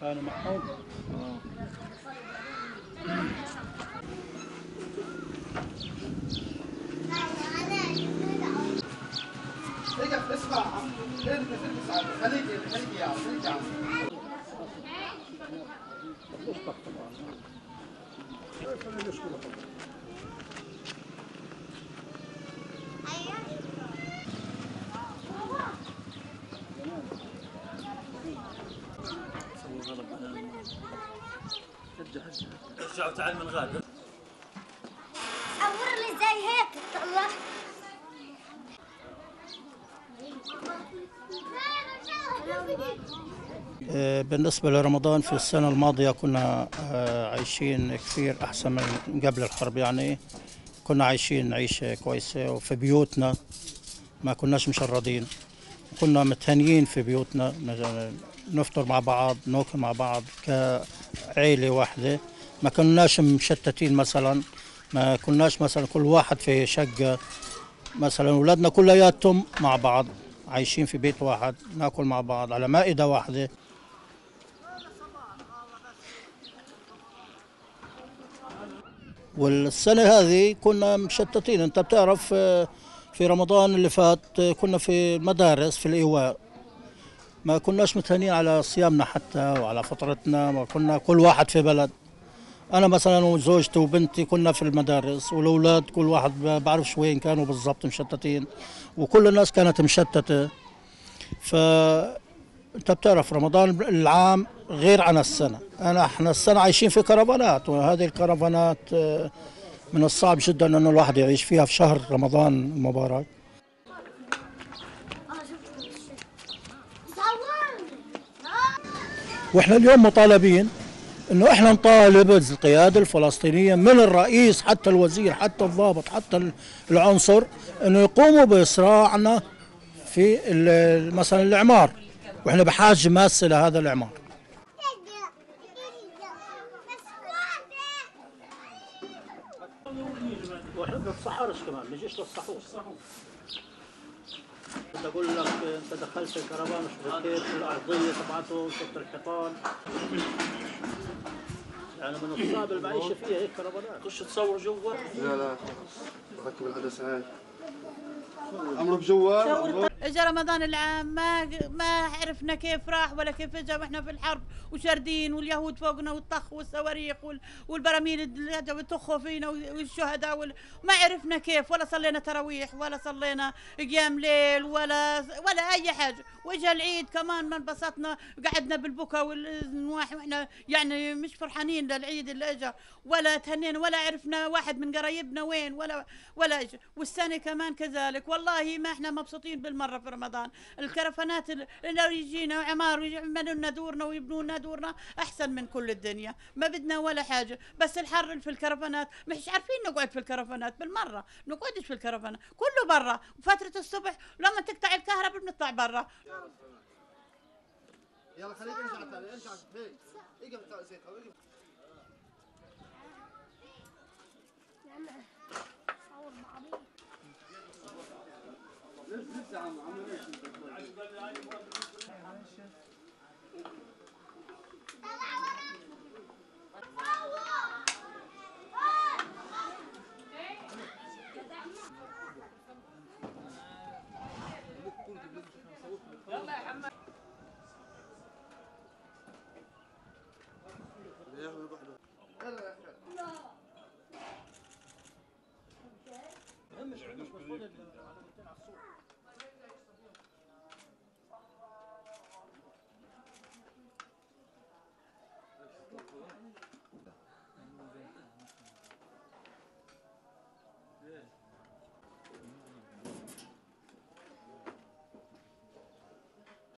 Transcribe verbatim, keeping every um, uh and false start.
كانوا معهم. رجع اسمع خليك خليك خليك يا خليك يا ارجع وتعال من غادر. صور لي زي هيك طلع. بالنسبة لرمضان في السنة الماضية كنا عايشين كثير أحسن من قبل الحرب، يعني كنا عايشين عيشة كويسة وفي بيوتنا، ما كناش مشردين، كنا متهنيين في بيوتنا، نفطر مع بعض، ناكل مع بعض كعيلة واحدة، ما كناش مشتتين مثلا، ما كناش مثلا كل واحد في شقة، مثلا أولادنا كلياتهم مع بعض عايشين في بيت واحد، ناكل مع بعض على مائدة واحدة. والسنة هذه كنا مشتتين، انت بتعرف في رمضان اللي فات كنا في مدارس في الإيواء، ما كناش متهنين على صيامنا حتى وعلى فطرتنا، ما كنا كل واحد في بلد. أنا مثلا وزوجتي وبنتي كنا في المدارس، والأولاد كل واحد بعرفش وين كانوا بالضبط مشتتين، وكل الناس كانت مشتتة. فأنت بتعرف رمضان العام غير عن السنة، أنا احنا السنة عايشين في كرفانات، وهذه الكرفانات من الصعب جدا أن الواحد يعيش فيها في شهر رمضان المبارك. واحنا اليوم مطالبين انه احنا نطالب القياده الفلسطينيه من الرئيس حتى الوزير حتى الضابط حتى العنصر انه يقوموا باسراعنا في مثلا الاعمار، واحنا بحاجه ماسه لهذا الاعمار. واحنا ما بنتسحرش كمان، ما نجيش للسحور. بدي اقول لك انت دخلت الكرفان وشبكيت في الارضيه تبعته وشفت الحيطان، يعني من الصعب المعيشه فيها هيك كرفانات. خش تصور جوا. لا لا ركب الحدث هاي امرك جوا. اجى رمضان العام ما ما عرفنا كيف راح ولا كيف اجى، واحنا في الحرب وشاردين واليهود فوقنا والطخ والصواريخ والبراميل اللي اجوا يطخوا فينا والشهداء وال... ما عرفنا كيف، ولا صلينا تراويح ولا صلينا قيام ليل ولا ولا اي حاجه. واجى العيد كمان ما انبسطنا، قعدنا بالبكا والنواح واحنا يعني مش فرحانين للعيد اللي اجى، ولا تهنينا ولا عرفنا واحد من قرايبنا وين ولا ولا اجى. والسنه كمان كذلك، والله ما احنا مبسوطين بالمره في رمضان. الكرفانات اللي يجينا وعمار ويعملوا لنا دورنا ويبنوا لنا دورنا احسن من كل الدنيا، ما بدنا ولا حاجه، بس الحر في الكرفانات مش عارفين نقعد في الكرفانات بالمره، نقعدش في الكرفانات كله برا، وفتره الصبح لما تقطع الكهرباء بنطلع برا. يلا خليك ارجع ثاني ارجع هيك اقف زي اقف. لسه عم عم يلا يا حماد. يلا يا